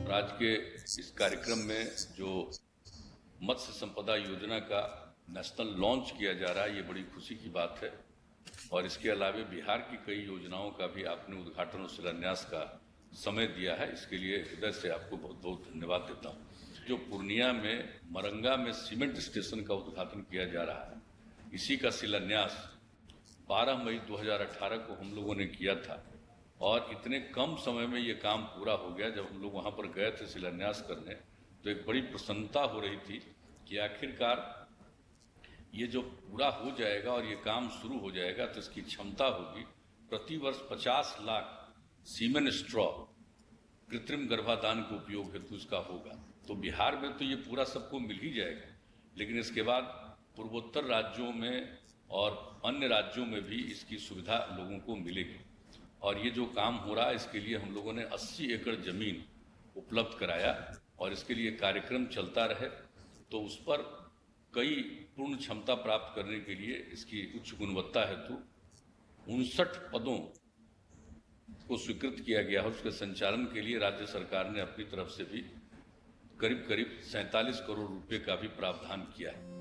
और आज के इस कार्यक्रम में जो मत्स्य संपदा योजना का नेशनल लॉन्च किया जा रहा है, ये बड़ी खुशी की बात है। और इसके अलावा बिहार की कई योजनाओं का भी आपने उद्घाटन और शिलान्यास का समय दिया है, इसके लिए हृदय से आपको बहुत बहुत धन्यवाद देता हूँ। जो पूर्णिया में मरंगा में सीमेंट स्टेशन का उद्घाटन किया जा रहा है, इसी का शिलान्यास 12 मई 2018 को हम लोगों ने किया था और इतने कम समय में ये काम पूरा हो गया। जब हम लोग वहाँ पर गए थे शिलान्यास करने तो एक बड़ी प्रसन्नता हो रही थी कि आखिरकार ये जो पूरा हो जाएगा और ये काम शुरू हो जाएगा तो इसकी क्षमता होगी प्रति वर्ष 50 लाख सीमेन स्ट्रॉ कृत्रिम गर्भाधान के उपयोग हेतु इसका होगा। तो बिहार में तो ये पूरा सबको मिल ही जाएगा, लेकिन इसके बाद पूर्वोत्तर राज्यों में और अन्य राज्यों में भी इसकी सुविधा लोगों को मिलेगी। और ये जो काम हो रहा है इसके लिए हम लोगों ने 80 एकड़ जमीन उपलब्ध कराया और इसके लिए कार्यक्रम चलता रहे तो उस पर कई पूर्ण क्षमता प्राप्त करने के लिए इसकी उच्च गुणवत्ता हेतु 59 पदों को स्वीकृत किया गया है। उसके संचालन के लिए राज्य सरकार ने अपनी तरफ से भी करीब 47 करोड़ रुपए का भी प्रावधान किया है।